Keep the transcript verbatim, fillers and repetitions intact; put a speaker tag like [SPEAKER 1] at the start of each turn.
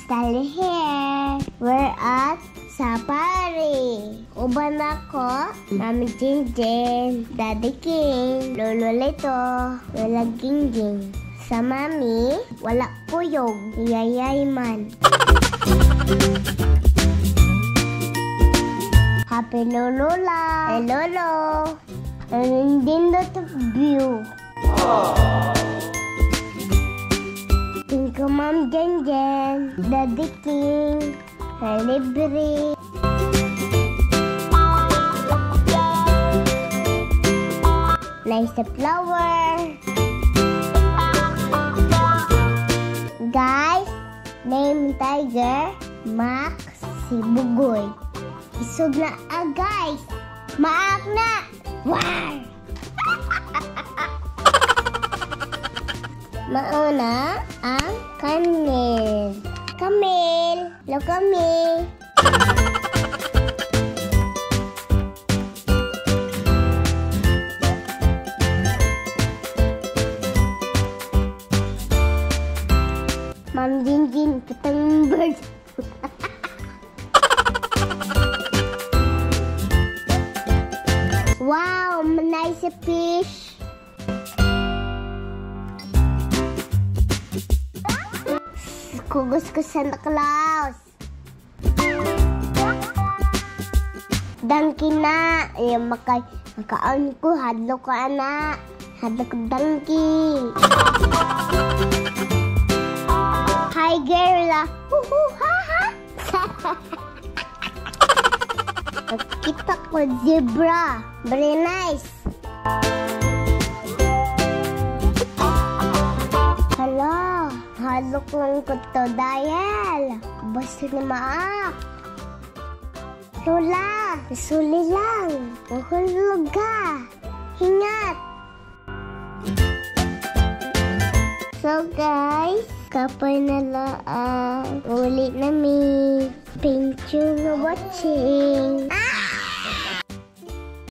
[SPEAKER 1] Sally here. We're at Safari. Uban ako, Mami Jinjin, Daddy King, Lolo Lito, Lola Gingging. Sa Mami, wala kuyog, yayay man. Happy Lolola. Hey Lolo. And then the view. Thank you, Mom Jen Jen, Daddy King, Libre. Nice the flower. Guys, name Tiger, Max, si Bugoy. Isog na ah, guys. Maak na. Wow! Mauna ang Camille. Camille. Hello, Camille. Ma'am Jinjin, kitang bird. Wow, nice fish. Kugos ko Santa Claus. Dangki na. Yung maka, makaon ko, hadlo ko ana. Hadlo ko dangki. Hi girl. Huhu, ha ha. Kita ko zebra. Very nice. Hala, halok lang ko to dahil basta na maak. Lola, suli lang. Mahulog ka. Hingat. So guys, kapay na lang. Uli na mi. Thank you for watching. Ah!